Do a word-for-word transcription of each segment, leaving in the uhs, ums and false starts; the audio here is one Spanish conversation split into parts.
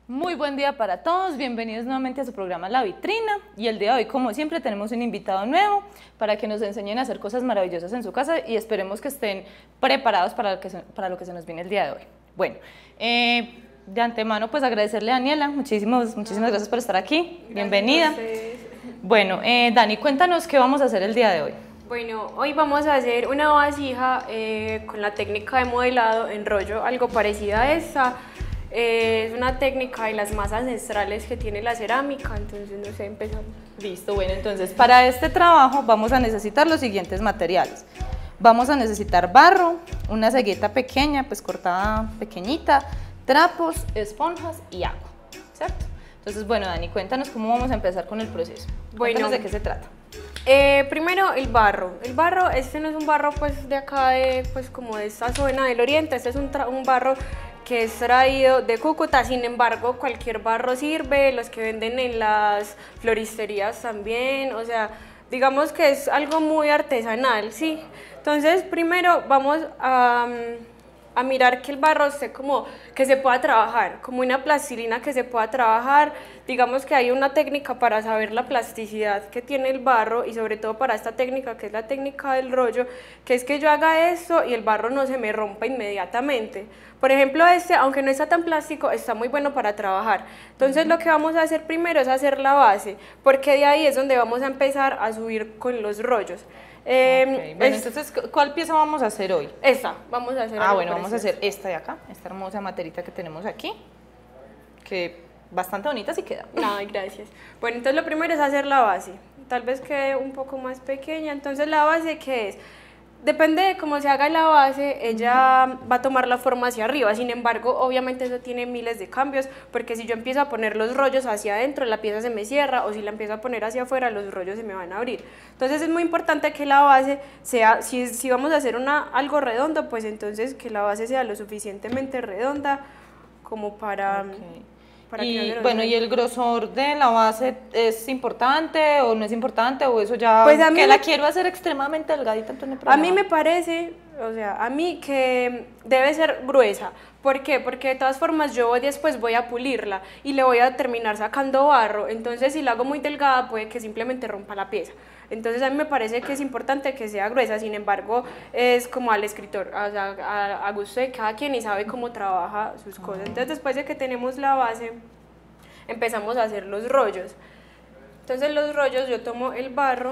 Muy buen día para todos, bienvenidos nuevamente a su programa La Vitrina y el día de hoy, como siempre, tenemos un invitado nuevo para que nos enseñen a hacer cosas maravillosas en su casa y esperemos que estén preparados para lo que se, para lo que se nos viene el día de hoy. Bueno, eh, de antemano pues agradecerle a Daniela, muchísimas, muchísimas gracias por estar aquí, bienvenida. Bueno, eh, Dani, cuéntanos qué vamos a hacer el día de hoy. Bueno, hoy vamos a hacer una vasija eh, con la técnica de modelado en rollo, algo parecida a esta. Eh, es una técnica de las más ancestrales que tiene la cerámica, entonces no sé, empezamos. Listo, bueno, entonces para este trabajo vamos a necesitar los siguientes materiales. Vamos a necesitar barro, una cegueta pequeña, pues cortada pequeñita, trapos, esponjas y agua, ¿cierto? Entonces, bueno, Dani, cuéntanos cómo vamos a empezar con el proceso. Bueno, Cuéntanos de qué se trata. Eh, primero el barro. El barro, este no es un barro pues de acá, de, pues como de esta zona del oriente, este es un, un barro que es traído de Cúcuta, sin embargo cualquier barro sirve, los que venden en las floristerías también, o sea, digamos que es algo muy artesanal, ¿sí? Entonces primero vamos a, a mirar que el barro esté como, que se pueda trabajar, como una plastilina que se pueda trabajar, digamos que hay una técnica para saber la plasticidad que tiene el barro y sobre todo para esta técnica que es la técnica del rollo, que es que yo haga esto y el barro no se me rompa inmediatamente. Por ejemplo, este, aunque no está tan plástico, está muy bueno para trabajar. Entonces lo que vamos a hacer primero es hacer la base, porque de ahí es donde vamos a empezar a subir con los rollos. Eh, okay. Bueno, es, entonces, ¿cuál pieza vamos a hacer hoy? Esta, vamos a hacer. Ah, bueno, vamos a hacer esta de acá, esta hermosa materita que tenemos aquí, que bastante bonita sí queda. Ay, gracias. Bueno, entonces lo primero es hacer la base, tal vez quede un poco más pequeña. Entonces la base, ¿qué es? Depende de cómo se haga la base, ella va a tomar la forma hacia arriba, sin embargo, obviamente eso tiene miles de cambios, porque si yo empiezo a poner los rollos hacia adentro, la pieza se me cierra, o si la empiezo a poner hacia afuera, los rollos se me van a abrir. Entonces es muy importante que la base sea, si, si vamos a hacer una, algo redondo, pues entonces que la base sea lo suficientemente redonda como para... Okay. Para y que bueno, ¿y el grosor de la base es importante o no es importante o eso ya pues a mí que me, la quiero hacer extremadamente delgadita, entonces no hay problema? A mí me parece, o sea, a mí que debe ser gruesa. ¿Por qué? Porque de todas formas yo después voy a pulirla y le voy a terminar sacando barro, entonces si la hago muy delgada puede que simplemente rompa la pieza. Entonces a mí me parece que es importante que sea gruesa, sin embargo es como al escritor, o sea, a, a gusto de cada quien y sabe cómo trabaja sus cosas. Entonces después de que tenemos la base empezamos a hacer los rollos. Entonces los rollos yo tomo el barro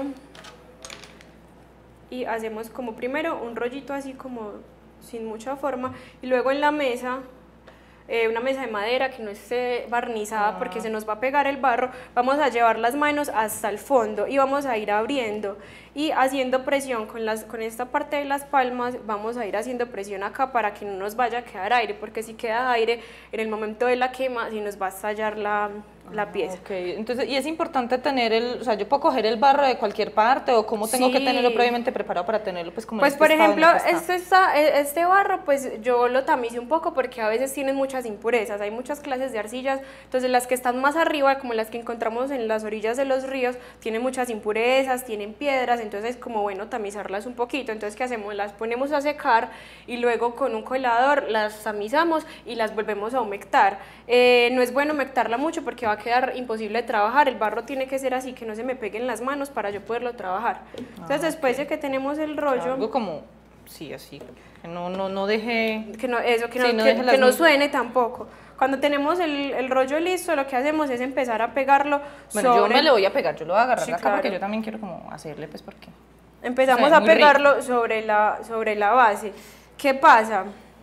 y hacemos como primero un rollito así como sin mucha forma y luego en la mesa, eh, una mesa de madera que no esté barnizada ah. porque se nos va a pegar el barro, vamos a llevar las manos hasta el fondo y vamos a ir abriendo y haciendo presión con, las, con esta parte de las palmas, vamos a ir haciendo presión acá para que no nos vaya a quedar aire, porque si queda aire en el momento de la quema, sí nos va a estallar la, la pieza. Ok, entonces, y es importante tener el, o sea, yo puedo coger el barro de cualquier parte o cómo tengo sí. que tenerlo previamente preparado para tenerlo pues como Pues en por este ejemplo, está. Este, está, este barro pues yo lo tamizo un poco porque a veces tienen muchas impurezas, hay muchas clases de arcillas, entonces las que están más arriba, como las que encontramos en las orillas de los ríos, tienen muchas impurezas, tienen piedras, entonces es como bueno tamizarlas un poquito. Entonces ¿qué hacemos? Las ponemos a secar y luego con un colador las tamizamos y las volvemos a humectar. Eh, no es bueno humectarla mucho porque va a quedar imposible de trabajar, el barro tiene que ser así que no se me peguen las manos para yo poderlo trabajar. Entonces ah, después okay. de que tenemos el rollo... O sea, algo como, sí, así, que no, no, no deje... Que no, eso, que, sí, no, no, que, que no suene tampoco. Cuando tenemos el, el rollo listo, lo que hacemos es empezar a pegarlo bueno, sobre... yo me lo voy a pegar, yo lo voy a agarrar sí, acá claro. porque yo también quiero como hacerle, pues, porque... Empezamos o sea, a pegarlo sobre la, sobre la base. ¿Qué pasa?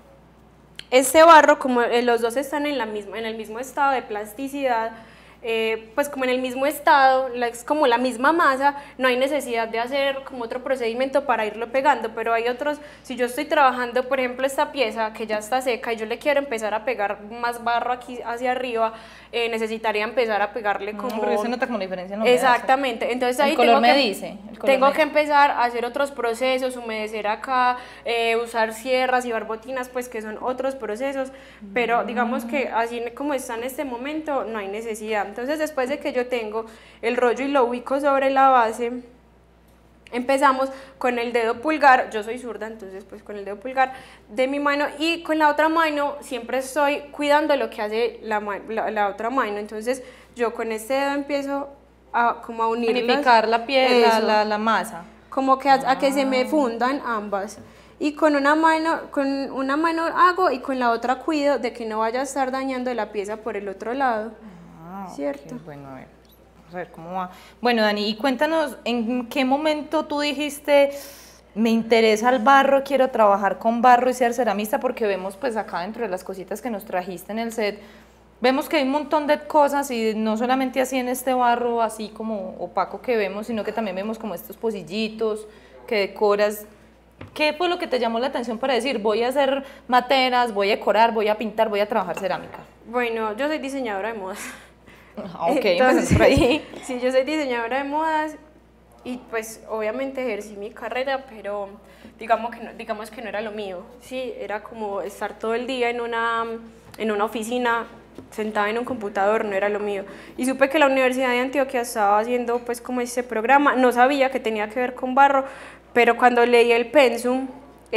Este barro, como los dos están en, la misma, en el mismo estado de plasticidad, eh, pues como en el mismo estado, es como la misma masa, no hay necesidad de hacer como otro procedimiento para irlo pegando, pero hay otros, si yo estoy trabajando, por ejemplo, esta pieza que ya está seca y yo le quiero empezar a pegar más barro aquí hacia arriba, eh, necesitaría empezar a pegarle como... No, porque se nota como la diferencia en la exactamente, entonces ahí el color tengo, me que, dice, el color tengo me que empezar a hacer otros procesos, humedecer acá, eh, usar sierras y barbotinas, pues que son otros procesos, pero digamos que así como está en este momento, no hay necesidad. Entonces después de que yo tengo el rollo y lo ubico sobre la base, empezamos con el dedo pulgar, yo soy zurda, entonces pues con el dedo pulgar de mi mano y con la otra mano siempre estoy cuidando lo que hace la, la, la otra mano, entonces yo con este dedo empiezo a como a unir unificar la piel, la, la, la masa. Como que a, a que se me fundan ambas. Y con una mano, con una mano hago y con la otra cuido de que no vaya a estar dañando la pieza por el otro lado. Ah, ¿cierto? Okay. Bueno, a ver, vamos a ver cómo va. Bueno, Dani, y cuéntanos, ¿en qué momento tú dijiste, me interesa el barro, quiero trabajar con barro y ser ceramista? Porque vemos pues acá dentro de las cositas que nos trajiste en el set, vemos que hay un montón de cosas y no solamente así en este barro así como opaco que vemos, sino que también vemos como estos pocillitos que decoras. ¿Qué fue lo que te llamó la atención para decir, voy a hacer materas, voy a decorar, voy a pintar, voy a trabajar cerámica? Bueno, yo soy diseñadora de modas. Ah, ok, entonces por ahí. Sí, yo soy diseñadora de modas y pues obviamente ejercí mi carrera, pero digamos que no, digamos que no era lo mío. Sí, era como estar todo el día en una, en una oficina sentada en un computador, no era lo mío. Y supe que la Universidad de Antioquia estaba haciendo pues como ese programa, no sabía que tenía que ver con barro, pero cuando leí el pensum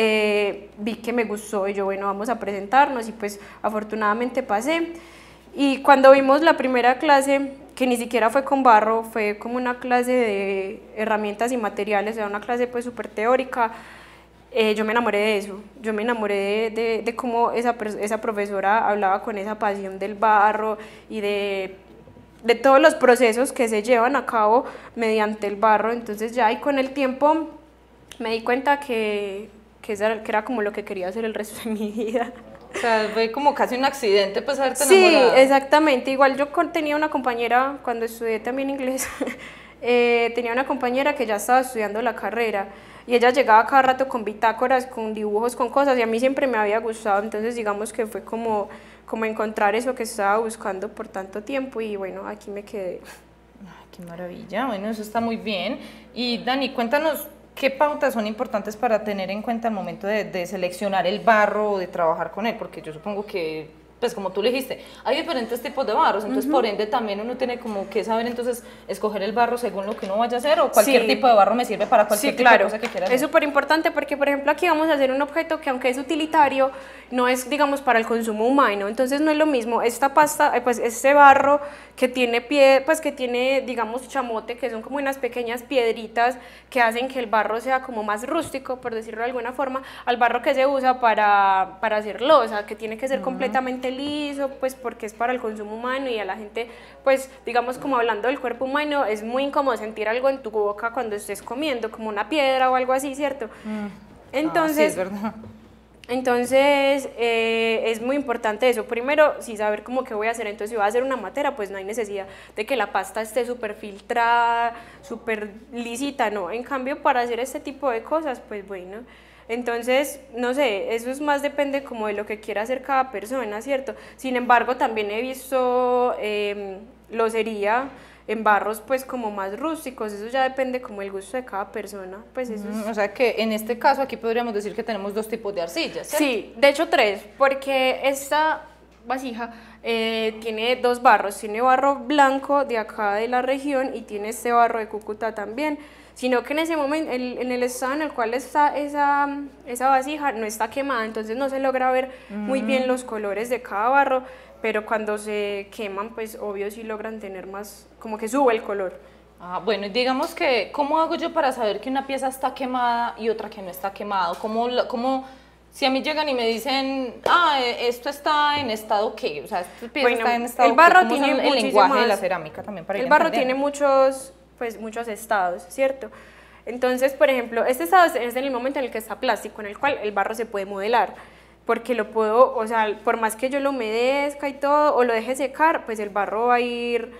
eh, vi que me gustó y yo, bueno, vamos a presentarnos y pues afortunadamente pasé. Y cuando vimos la primera clase, que ni siquiera fue con barro, fue como una clase de herramientas y materiales, era una clase pues súper teórica, eh, yo me enamoré de eso, yo me enamoré de, de, de cómo esa, esa profesora hablaba con esa pasión del barro y de, de todos los procesos que se llevan a cabo mediante el barro. Entonces ya y con el tiempo me di cuenta que, que, era, que era como lo que quería hacer el resto de mi vida. O sea, fue como casi un accidente pues haberte sí, enamorado. Sí, exactamente. Igual yo tenía una compañera, cuando estudié también inglés, eh, tenía una compañera que ya estaba estudiando la carrera y ella llegaba cada rato con bitácoras, con dibujos, con cosas y a mí siempre me había gustado, entonces digamos que fue como, como encontrar eso que estaba buscando por tanto tiempo y bueno, aquí me quedé. Ay, qué maravilla, bueno, eso está muy bien. Y Dani, cuéntanos, ¿qué pautas son importantes para tener en cuenta al momento de, de seleccionar el barro o de trabajar con él? Porque yo supongo que, pues como tú le dijiste, hay diferentes tipos de barros, entonces uh-huh. por ende también uno tiene como que saber entonces escoger el barro según lo que uno vaya a hacer o cualquier sí. tipo de barro me sirve para cualquier sí, tipo claro. de cosa que quiera hacer. Es súper importante porque, por ejemplo, aquí vamos a hacer un objeto que aunque es utilitario, no es, digamos, para el consumo humano, entonces no es lo mismo esta pasta, pues este barro que tiene pie, pues que tiene, digamos, chamote, que son como unas pequeñas piedritas que hacen que el barro sea como más rústico, por decirlo de alguna forma, al barro que se usa para, para hacer loza, que tiene que ser uh-huh. completamente liso, pues porque es para el consumo humano y a la gente, pues digamos como hablando del cuerpo humano, es muy incómodo sentir algo en tu boca cuando estés comiendo, como una piedra o algo así, ¿cierto? Mm. Entonces, ah, sí, es verdad. Entonces eh, es muy importante eso. Primero, sí saber cómo que voy a hacer. Entonces, si voy a hacer una matera, pues no hay necesidad de que la pasta esté súper filtrada, súper lícita, no. En cambio, para hacer este tipo de cosas, pues bueno. Entonces, no sé, eso es más depende como de lo que quiera hacer cada persona, ¿cierto? Sin embargo, también he visto eh, locería en barros pues como más rústicos, eso ya depende como el gusto de cada persona, pues eso mm, es... O sea que en este caso aquí podríamos decir que tenemos dos tipos de arcillas, ¿cierto? Sí, de hecho tres, porque esta vasija eh, tiene dos barros, tiene barro blanco de acá de la región y tiene este barro de Cúcuta también, sino que en ese momento, el, en el estado en el cual está esa, esa vasija no está quemada, entonces no se logra ver mm. muy bien los colores de cada barro, pero cuando se queman, pues obvio sí logran tener más, como que sube el color. Ah, bueno, y digamos que, ¿cómo hago yo para saber que una pieza está quemada y otra que no está quemada? ¿Cómo, cómo si a mí llegan y me dicen, ah, esto está en estado qué? O sea, esta pieza bueno, está en estado el barro ¿qué? tiene el lenguaje de la cerámica también para El barro tiene muchos, pues, muchos estados, ¿cierto? Entonces, por ejemplo, este estado es en el momento en el que está plástico, en el cual el barro se puede modelar, porque lo puedo, o sea, por más que yo lo humedezca y todo, o lo deje secar, pues el barro va a ir,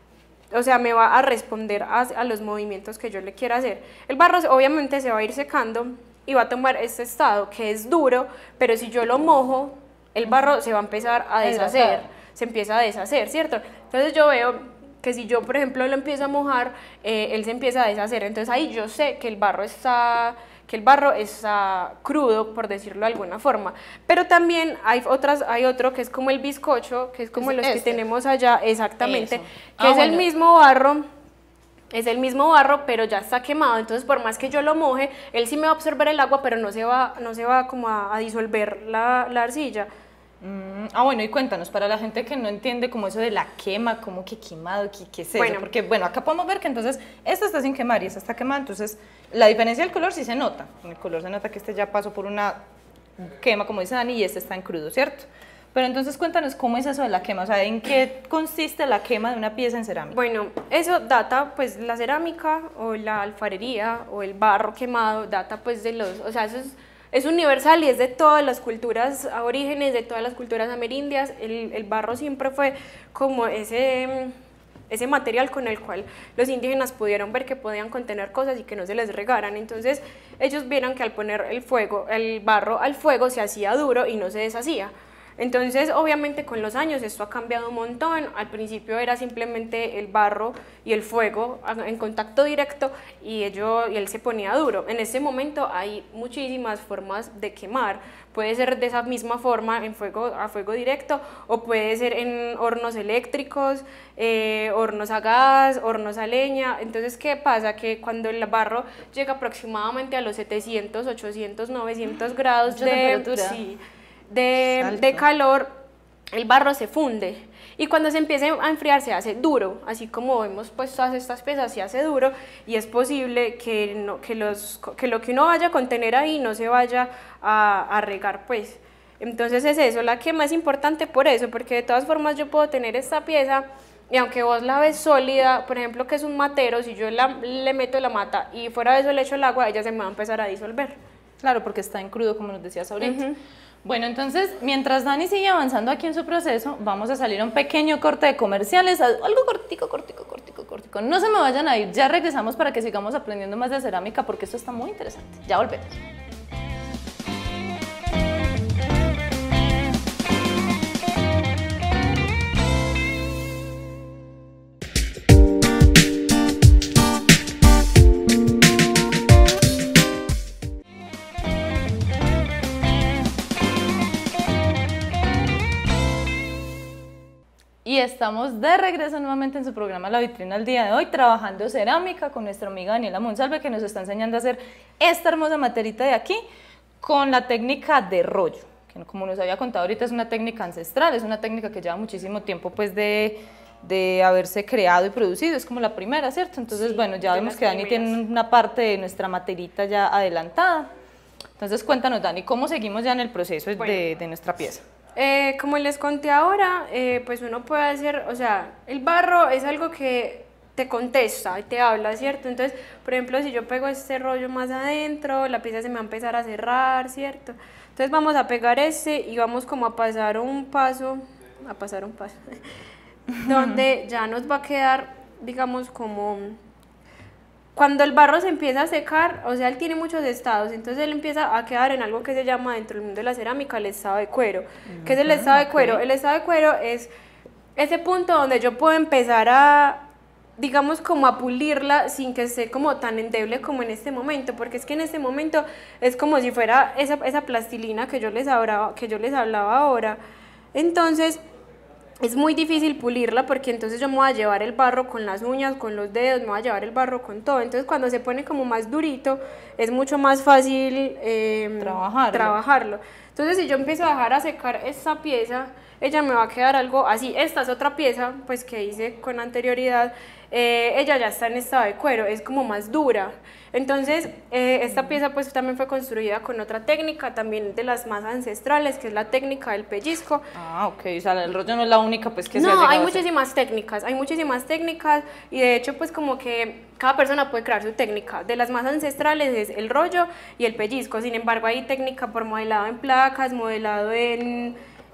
o sea, me va a responder a, a los movimientos que yo le quiera hacer. El barro obviamente se va a ir secando y va a tomar este estado que es duro, pero si yo lo mojo, el barro se va a empezar a deshacer, se empieza a deshacer, ¿cierto? Entonces yo veo que si yo, por ejemplo, lo empiezo a mojar, eh, él se empieza a deshacer, entonces ahí yo sé que el barro está... que el barro está crudo, por decirlo de alguna forma, pero también hay otras, hay otro que es como el bizcocho, que es como es los este. que tenemos allá, exactamente, Eso. que ah, es bueno. el mismo barro, es el mismo barro, pero ya está quemado, entonces por más que yo lo moje, él sí me va a absorber el agua, pero no se va, no se va como a, a disolver la, la arcilla. Mm, ah, bueno, y cuéntanos, para la gente que no entiende como eso de la quema, como que quemado, ¿qué, qué es eso? Bueno. Porque, bueno, acá podemos ver que entonces esta está sin quemar y esta está quemada, entonces la diferencia del color sí se nota. En el color se nota que este ya pasó por una quema, como dice Dani, y este está en crudo, ¿cierto? Pero entonces cuéntanos cómo es eso de la quema, o sea, ¿en qué consiste la quema de una pieza en cerámica? Bueno, eso data, pues la cerámica o la alfarería o el barro quemado data pues de los, o sea, eso es, es universal y es de todas las culturas aborígenes, de todas las culturas amerindias. El, el barro siempre fue como ese, ese material con el cual los indígenas pudieron ver que podían contener cosas y que no se les regaran. Entonces ellos vieron que al poner el fuego, el barro al fuego se hacía duro y no se deshacía. Entonces, obviamente con los años esto ha cambiado un montón. Al principio era simplemente el barro y el fuego en contacto directo y, ello, y él se ponía duro. En este momento hay muchísimas formas de quemar. Puede ser de esa misma forma en fuego, a fuego directo, o puede ser en hornos eléctricos, eh, hornos a gas, hornos a leña. Entonces, ¿qué pasa? Que cuando el barro llega aproximadamente a los setecientos, ochocientos, novecientos grados Mucha de temperatura. Sí, De, de calor, el barro se funde y cuando se empieza a enfriar se hace duro, así como vemos pues todas estas piezas se hace duro y es posible que, no, que, los, que lo que uno vaya a contener ahí no se vaya a, a regar pues. Entonces es eso, la quema es importante por eso, porque de todas formas yo puedo tener esta pieza y aunque vos la ves sólida, por ejemplo que es un matero, si yo la, le meto la mata y fuera de eso le echo el agua, ella se me va a empezar a disolver. Claro, porque está en crudo, como nos decías ahorita. Uh-huh. Bueno, entonces, mientras Dani sigue avanzando aquí en su proceso, vamos a salir a un pequeño corte de comerciales, algo cortico, cortico, cortico, cortico. No se me vayan a ir, ya regresamos para que sigamos aprendiendo más de cerámica porque esto está muy interesante. Ya volvemos. Y estamos de regreso nuevamente en su programa La Vitrina el día de hoy, trabajando cerámica con nuestra amiga Daniela Monsalve, que nos está enseñando a hacer esta hermosa materita de aquí con la técnica de rollo, que como nos había contado ahorita es una técnica ancestral, es una técnica que lleva muchísimo tiempo pues de, de haberse creado y producido, es como la primera, ¿cierto? Entonces, sí, bueno, ya vemos que Dani primeras. Tiene una parte de nuestra materita ya adelantada. Entonces, cuéntanos, Dani, ¿cómo seguimos ya en el proceso bueno. de, de nuestra pieza? Eh, como les conté ahora, eh, pues uno puede hacer, o sea, el barro es algo que te contesta y te habla, ¿cierto? Entonces, por ejemplo, si yo pego este rollo más adentro, la pieza se me va a empezar a cerrar, ¿cierto? Entonces vamos a pegar este y vamos como a pasar un paso, a pasar un paso, donde ya nos va a quedar, digamos, como... Cuando el barro se empieza a secar, o sea, él tiene muchos estados, entonces él empieza a quedar en algo que se llama dentro del mundo de la cerámica el estado de cuero. Uh-huh. ¿Qué es el estado de cuero? Okay. El estado de cuero es ese punto donde yo puedo empezar a, digamos, como a pulirla sin que esté como tan endeble como en este momento, porque es que en este momento es como si fuera esa, esa plastilina que yo les hablaba, que yo les hablaba ahora. Entonces... es muy difícil pulirla porque entonces yo me voy a llevar el barro con las uñas, con los dedos, me voy a llevar el barro con todo. Entonces cuando se pone como más durito es mucho más fácil eh, trabajarlo. trabajarlo. Entonces si yo empiezo a dejar a secar esta pieza, ella me va a quedar algo así. Esta es otra pieza pues que hice con anterioridad, eh, ella ya está en estado de cuero, es como más dura. Entonces eh, esta pieza pues también fue construida con otra técnica, también de las más ancestrales, que es la técnica del pellizco. Ah, ok, o sea, el rollo no es la única pues que no, se ha llegado hay a muchísimas técnicas, hay muchísimas técnicas y de hecho pues como que cada persona puede crear su técnica. De las más ancestrales es el rollo y el pellizco, sin embargo hay técnica por modelado en placas, modelado en...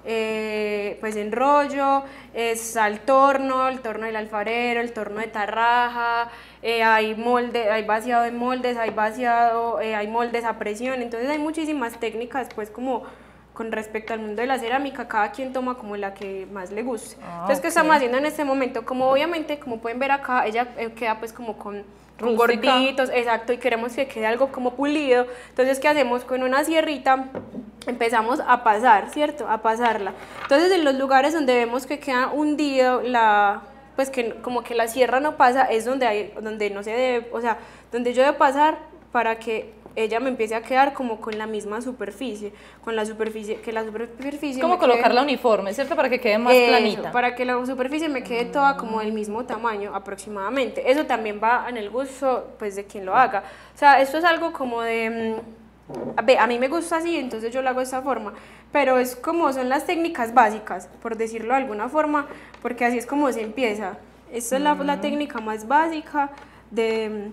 Eh, pues en rollo, es al torno, el torno del alfarero, el torno de tarraja, eh, hay molde, hay vaciado de moldes, hay vaciado, eh, hay moldes a presión, entonces hay muchísimas técnicas pues como con respecto al mundo de la cerámica, cada quien toma como la que más le guste. Ah, entonces, okay. ¿Qué estamos haciendo en este momento? Como obviamente, como pueden ver acá, ella queda pues como con, con gorditos, exacto, y queremos que quede algo como pulido, entonces ¿qué hacemos? Con una sierrita empezamos a pasar, ¿cierto? A pasarla. Entonces en los lugares donde vemos que queda hundido la, pues que como que la sierra no pasa, es donde hay, donde no se debe, o sea, donde yo debo pasar para que ella me empiece a quedar como con la misma superficie, con la superficie, que la superficie... Como colocarla uniforme, ¿cierto? Para que quede más eso, planita. Para que la superficie me quede toda como del mismo tamaño aproximadamente. Eso también va en el gusto, pues, de quien lo haga. O sea, esto es algo como de... A, ver, a mí me gusta así, entonces yo lo hago de esta forma, pero es como son las técnicas básicas, por decirlo de alguna forma, porque así es como se empieza. Esta es la, la técnica más básica de...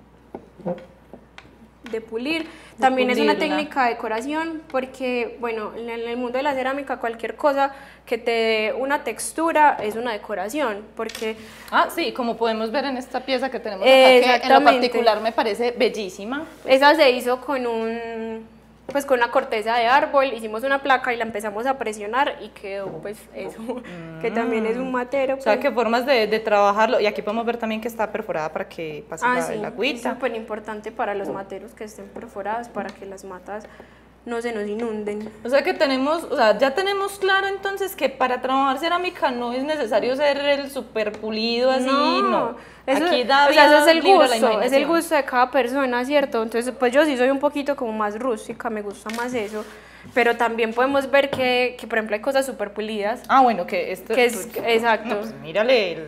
de pulir, de también pulirla. Es una técnica de decoración porque, bueno, en el mundo de la cerámica cualquier cosa que te dé una textura es una decoración, porque... Ah, sí, como podemos ver en esta pieza que tenemos acá, que en lo particular me parece bellísima. Esa se hizo con un... pues con la corteza de árbol, hicimos una placa y la empezamos a presionar y quedó pues eso, mm. que también es un matero. Pues. O sea, que formas de, de trabajarlo, y aquí podemos ver también que está perforada para que pase ah, la, sí, la agüita. Es súper importante para los materos que estén perforadas, para que las matas no se nos inunden. O sea que tenemos, o sea, ya tenemos claro entonces que para trabajar cerámica no es necesario ser el super pulido así, no. no. Eso, Aquí da o sea, eso es el gusto, es el gusto de cada persona, ¿cierto? Entonces, pues yo sí soy un poquito como más rústica, me gusta más eso, pero también podemos ver que, que por ejemplo, hay cosas súper pulidas. Ah, bueno, que esto... Que es, exacto. No, pues mírale el...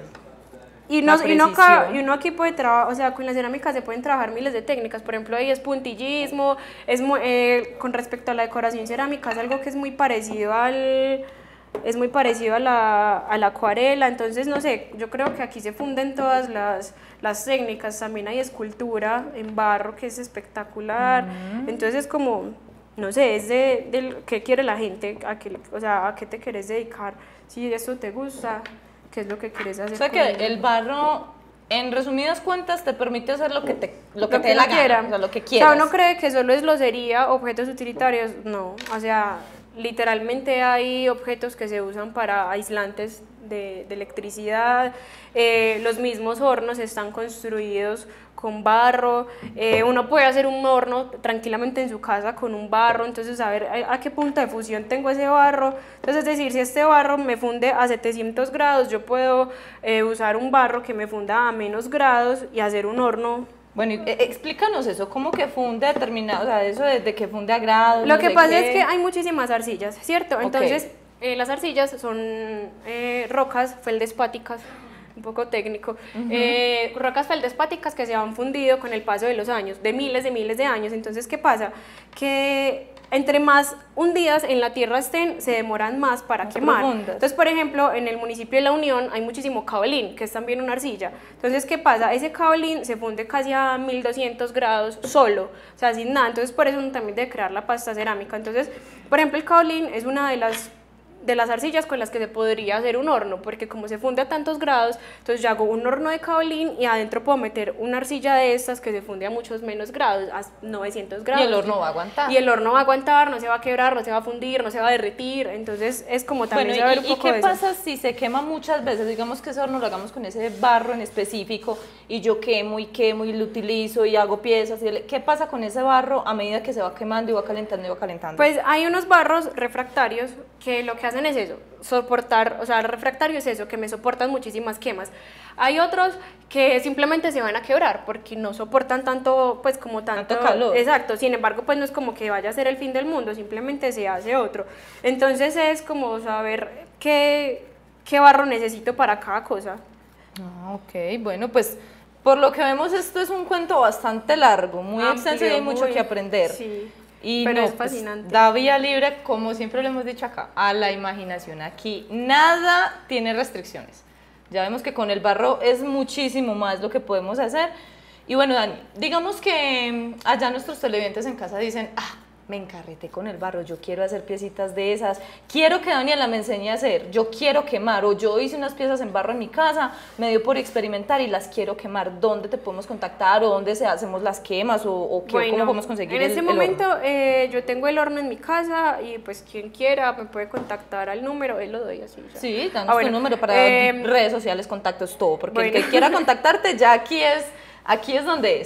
Y, no, y, uno acá, y uno aquí puede trabajar, o sea, con la cerámica se pueden trabajar miles de técnicas, por ejemplo, ahí es puntillismo, es muy, eh, con respecto a la decoración cerámica, es algo que es muy parecido al, es muy parecido a la, a la acuarela, entonces, no sé, yo creo que aquí se funden todas las, las técnicas, también hay escultura en barro que es espectacular, mm. entonces es como, no sé, es de, de qué quiere la gente, a qué, o sea, a qué te quieres dedicar, si eso te gusta. ¿Qué es lo que quieres hacer? O sea, que el, el barro, en resumidas cuentas, te permite hacer lo que te, lo que lo te dé la quiera. gana, o sea, lo que quieras. O sea, uno cree que solo es locería, objetos utilitarios, no, o sea, literalmente hay objetos que se usan para aislantes de, de electricidad, eh, los mismos hornos están construidos con barro, eh, uno puede hacer un horno tranquilamente en su casa con un barro, entonces a ver a, a qué punto de fusión tengo ese barro, entonces es decir, si este barro me funde a setecientos grados, yo puedo eh, usar un barro que me funda a menos grados y hacer un horno. Bueno, y, eh, explícanos eso, ¿cómo que funde determinado, o sea, eso de, de que funde a grados? Lo no que sé pasa qué. es que hay muchísimas arcillas, ¿cierto? Entonces, okay. eh, las arcillas son eh, rocas feldespáticas, un poco técnico, uh-huh. eh, rocas feldespáticas que se han fundido con el paso de los años, de miles de miles de años. Entonces, ¿qué pasa? Que entre más hundidas en la tierra estén, se demoran más para más quemar. Profundas. Entonces, por ejemplo, en el municipio de La Unión hay muchísimo caolín, que es también una arcilla. Entonces, ¿qué pasa? Ese caolín se funde casi a mil doscientos grados solo, o sea, sin nada. Entonces, por eso uno también debe crear la pasta cerámica. Entonces, por ejemplo, el caolín es una de las de las arcillas con las que se podría hacer un horno, porque como se funde a tantos grados, entonces yo hago un horno de caolín y adentro puedo meter una arcilla de estas que se funde a muchos menos grados, a novecientos grados. Y el horno va a aguantar. Y el horno va a aguantar, no se va a quebrar, no se va a fundir, no se va a derretir, entonces es como también bueno, saber y, un poco ¿y qué de pasa eso? Si se quema muchas veces? Digamos que ese horno lo hagamos con ese barro en específico y yo quemo y quemo y lo utilizo y hago piezas. Y ¿qué pasa con ese barro a medida que se va quemando y va calentando y va calentando? Pues hay unos barros refractarios que lo que hacen es eso, soportar, o sea, el refractario es eso, que me soportan muchísimas quemas. Hay otros que simplemente se van a quebrar porque no soportan tanto, pues como tanto, tanto calor. Exacto, sin embargo, pues no es como que vaya a ser el fin del mundo, simplemente se hace otro. Entonces es como saber qué, qué barro necesito para cada cosa. Ah, ok, bueno, pues por lo que vemos esto es un cuento bastante largo, muy Amplio, extenso y hay mucho muy, que aprender. Sí. Y pero no, es fascinante. Pues, da vía libre, como siempre lo hemos dicho acá, a la imaginación. Aquí nada tiene restricciones. Ya vemos que con el barro es muchísimo más lo que podemos hacer. Y bueno, Dani, digamos que allá nuestros televidentes en casa dicen, ah, me encarreté con el barro, yo quiero hacer piecitas de esas, quiero que Daniela me enseñe a hacer, yo quiero quemar, o yo hice unas piezas en barro en mi casa, me dio por experimentar y las quiero quemar. ¿Dónde te podemos contactar o dónde se hacemos las quemas o, o qué, bueno, cómo podemos conseguir en el, ese el momento horno? Eh, yo tengo el horno en mi casa y pues quien quiera me puede contactar al número, él lo doy así. Ya. Sí, danos ah, bueno, tu número para eh, redes sociales, contactos, todo, porque bueno. El que quiera contactarte ya aquí es, aquí es donde es.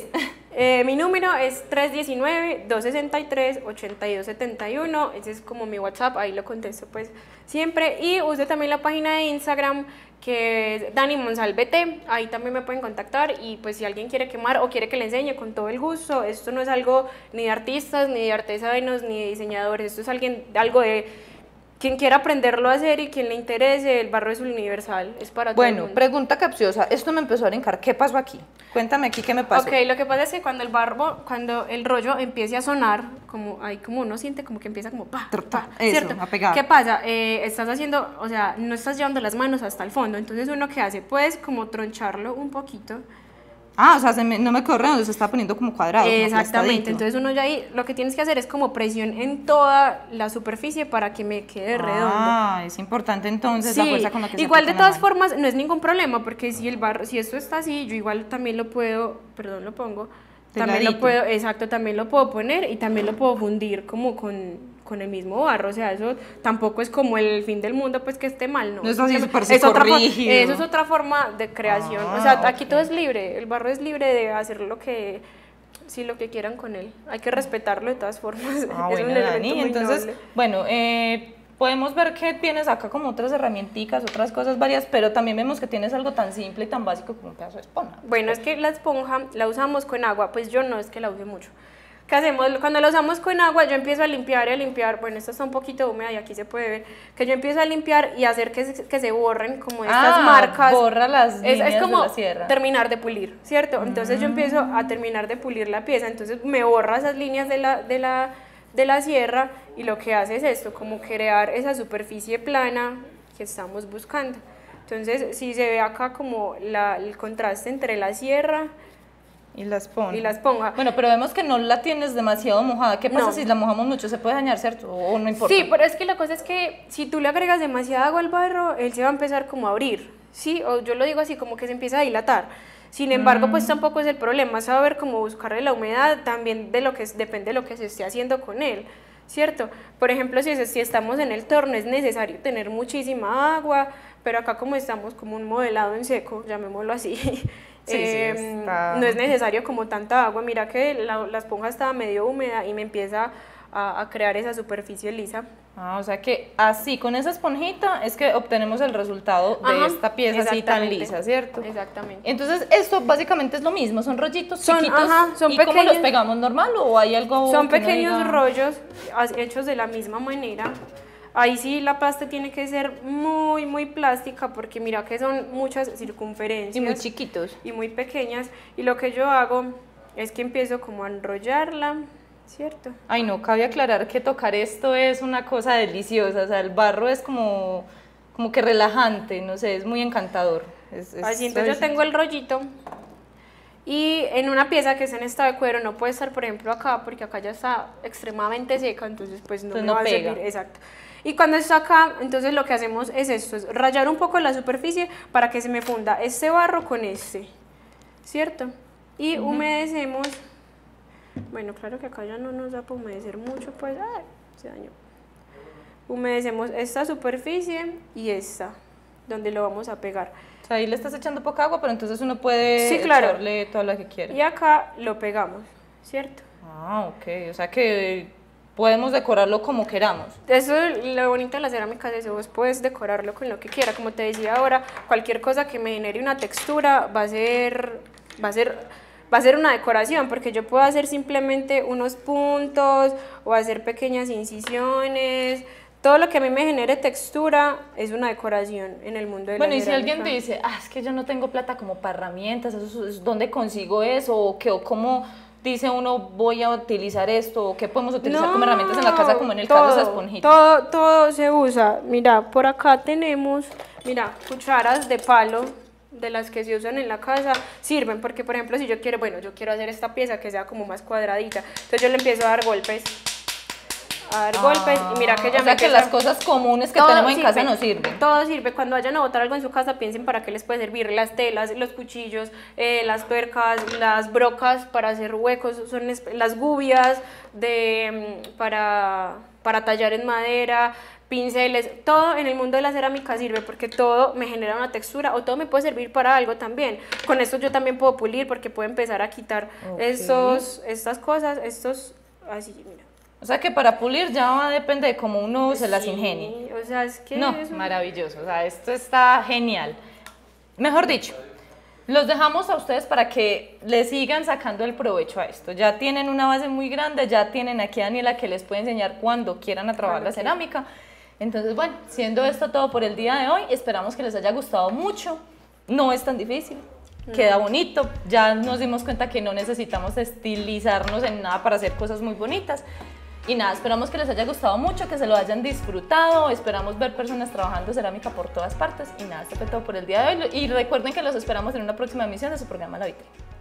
Eh, mi número es tres uno nueve, dos seis tres, ocho dos siete uno, ese es como mi WhatsApp, ahí lo contesto pues siempre, y uso también la página de Instagram que es Dani Monsalve T, ahí también me pueden contactar y pues si alguien quiere quemar o quiere que le enseñe, con todo el gusto. Esto no es algo ni de artistas, ni de artesanos, ni de diseñadores, esto es alguien, algo de quien quiera aprenderlo a hacer y quien le interese. El barro es universal, es para todo el Bueno, mundo. pregunta capciosa, esto me empezó a brincar, ¿qué pasó aquí? Cuéntame aquí qué me pasó. Ok, lo que pasa es que cuando el barro, cuando el rollo empiece a sonar, como ahí como uno siente como que empieza como pa, pa, Eso, ¿cierto? a pegar. ¿Qué pasa? Eh, estás haciendo, o sea, no estás llevando las manos hasta el fondo, entonces uno que hace, puedes como troncharlo un poquito. Ah, o sea, se me, no me quedó redondo, se está poniendo como cuadrado. Exactamente, como entonces uno ya ahí, lo que tienes que hacer es como presión en toda la superficie para que me quede redondo. Ah, es importante entonces Sí, la fuerza con la que se igual de aplica la todas mano. formas no es ningún problema porque si el barro, si esto está así, yo igual también lo puedo, perdón, lo pongo, De también lo ladito. puedo, exacto, también lo puedo poner y también lo puedo fundir como con, con el mismo barro, o sea, eso tampoco es como el fin del mundo pues que esté mal, ¿no? No es así Simplemente- súper es otra fo- rígido. Eso es otra forma de creación, Ah, o sea, aquí ok. todo es libre, el barro es libre de hacer lo que, sí, lo que quieran con él, hay que respetarlo de todas formas, Ah, es bueno, un elemento Dani, muy entonces, noble. bueno, eh, podemos ver que tienes acá como otras herramienticas, otras cosas varias, pero también vemos que tienes algo tan simple y tan básico como un pedazo de esponja. Bueno, es que la esponja la usamos con agua, pues yo no es que la use mucho. ¿Qué hacemos? Cuando la usamos con agua, yo empiezo a limpiar y a limpiar, bueno, esta está un poquito húmeda y aquí se puede ver, que yo empiezo a limpiar y hacer que se, que se borren como estas Ah, marcas. borra las es, líneas es como de la sierra. terminar de pulir, ¿cierto? Entonces yo empiezo a terminar de pulir la pieza, entonces me borra esas líneas de la, de la, de la sierra y lo que hace es esto, como crear esa superficie plana que estamos buscando. Entonces, si se ve acá como la, el contraste entre la sierra Y la esponja. y la esponja. Bueno, pero vemos que no la tienes demasiado mojada. ¿Qué pasa No. si la mojamos mucho? ¿Se puede dañar, cierto? ¿O no importa? Sí, pero es que la cosa es que si tú le agregas demasiada agua al barro, él se va a empezar como a abrir, ¿sí? O yo lo digo así, como que se empieza a dilatar. Sin embargo, pues tampoco es el problema, saber cómo buscarle la humedad, también de lo que es, depende de lo que se esté haciendo con él, ¿cierto? Por ejemplo, si, es- si estamos en el torno, es necesario tener muchísima agua, pero acá como estamos como un modelado en seco, llamémoslo así, Sí, sí, eh, está- no es necesario como tanta agua. Mira que la, la esponja estaba medio húmeda y me empieza a, a crear esa superficie lisa. Ah, o sea que así, con esa esponjita, es que obtenemos el resultado de Ajá, esta pieza así tan exactamente. lisa, ¿cierto? Exactamente. Entonces, esto básicamente es lo mismo, son rollitos Son- chiquitos. ajá, son ¿Y cómo los pequeños. pegamos normal o hay algo Son que uno pequeños diga- rollos as- hechos de la misma manera. Ahí sí la pasta tiene que ser muy, muy plástica porque mira que son muchas circunferencias. Y muy chiquitos. Y muy pequeñas. Y lo que yo hago es que empiezo como a enrollarla, ¿cierto? Ay, no, cabe aclarar que tocar esto es una cosa deliciosa, o sea, el barro es como, como que relajante, no sé, es muy encantador. Es, es Así, entonces yo suavecito. tengo el rollito y en una pieza que está en estado de cuero no puede estar, por ejemplo, acá porque acá ya está extremadamente seca, entonces pues no Entonces me no va a pega. servir, exacto. Y cuando está acá, entonces lo que hacemos es esto, es rayar un poco la superficie para que se me funda este barro con este, ¿cierto? Y humedecemos, bueno, claro que acá ya no nos da para humedecer mucho, pues, ay, se dañó. Humedecemos esta superficie y esta, donde lo vamos a pegar. O sea, ahí le estás echando poca agua, pero entonces uno puede Sí, claro. echarle toda la que quiera. Y acá lo pegamos, ¿cierto? Ah, ok, o sea que podemos decorarlo como queramos. Eso es lo bonito de la cerámica, es eso, vos puedes decorarlo con lo que quiera, como te decía ahora, cualquier cosa que me genere una textura va a ser, va a ser, va a ser una decoración, porque yo puedo hacer simplemente unos puntos o hacer pequeñas incisiones, todo lo que a mí me genere textura es una decoración en el mundo de Bueno, la y si cerámica. alguien te dice, ah, es que yo no tengo plata como para herramientas, eso es- ¿dónde consigo eso? ¿O qué, o cómo dice uno, voy a utilizar esto? ¿O qué podemos utilizar como herramientas en la casa, como en el caso de esa esponjita? Todo, todo se usa. Mira, por acá tenemos, mira, cucharas de palo de las que se usan en la casa, sirven porque, por ejemplo, si yo quiero, bueno, yo quiero hacer esta pieza que sea como más cuadradita, entonces yo le empiezo a dar golpes, a dar golpes y mira que ya Ah, o me sea que empieza- las cosas comunes que todo tenemos en sirve, casa nos sirven. Todo sirve. Cuando vayan a botar algo en su casa, piensen para qué les puede servir. Las telas, los cuchillos, eh, las tuercas, las brocas para hacer huecos, son es- las gubias de, mm, para, para tallar en madera, pinceles, todo en el mundo de la cerámica sirve porque todo me genera una textura o todo me puede servir para algo también. Con esto yo también puedo pulir porque puedo empezar a quitar okay. estos, estas cosas, estos, así, mira. O sea que para pulir ya va, depende de cómo uno se las ingenie. O sea, es que... No, es un... maravilloso, o sea, esto está genial. Mejor dicho, los dejamos a ustedes para que le sigan sacando el provecho a esto. Ya tienen una base muy grande, ya tienen aquí a Daniela que les puede enseñar cuando quieran a trabajar la cerámica. Entonces, bueno, siendo esto todo por el día de hoy, esperamos que les haya gustado mucho. No es tan difícil, queda bonito. Ya nos dimos cuenta que no necesitamos estilizarnos en nada para hacer cosas muy bonitas. Y nada, esperamos que les haya gustado mucho, que se lo hayan disfrutado. Esperamos ver personas trabajando cerámica por todas partes. Y nada, esto fue todo por el día de hoy. Y recuerden que los esperamos en una próxima emisión de su programa La Vitrina.